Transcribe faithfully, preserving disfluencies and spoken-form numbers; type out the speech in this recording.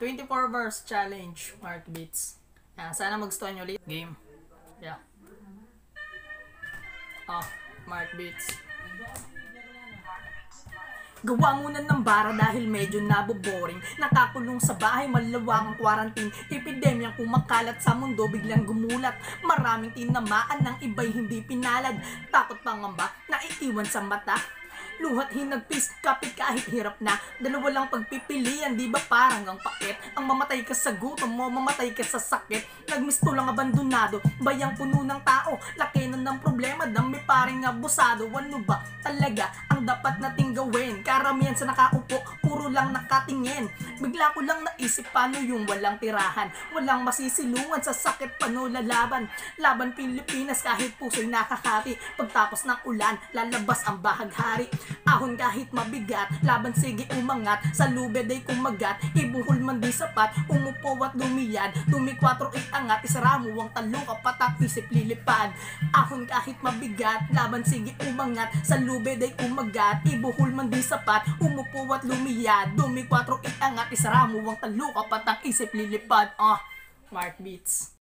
twenty-four hours challenge, Mark Beats. Ah, sana magustuhan nyo ulit. Game. Yeah. Oh, Mark Beats. Gawa muna ng bara dahil medyo naboboring. Nakakulong sa bahay, malawak ang quarantine. Epidemyang kumakalat sa mundo, biglang gumulat. Maraming tinamaan ng iba'y hindi pinalad. Takot pangamba na iiwan sa mata. Luhat hinagpis, kapit kahit hirap na. Dalawa lang pagpipilian, di ba parang ang pakit? Ang mamatay ka sa gutom mo, mamatay ka sa sakit. Nagmisto lang abandonado, bayang puno ng tao. Laki na ng problema, dami paring abusado. Ano ba talaga ang dapat nating gawin? Karamihan sa nakaupo, puro lang nakatingin. Bigla ko lang naisip paano yung walang tirahan. Walang masisilungan sa sakit, paano lalaban? Laban Pilipinas kahit puso'y nakakati. Pagtapos ng ulan, lalabas ang bahaghari. Ahon kahit mabigat, laban sige umangat. Sa lubed ay kumagat, ibuhol man di sapat. Umupo at lumiyad, tumikwatro iangat. Isara mo ang talong kapatak, isip lilipad. Ahon kahit mabigat, laban sige umangat. Sa lubed ay kumagat, ibuhol man di sapat. Umupo at lumiyad, tumikwatro iangat. Isara mo ang talong kapatak, isip lilipad. Ah, Mark Beats.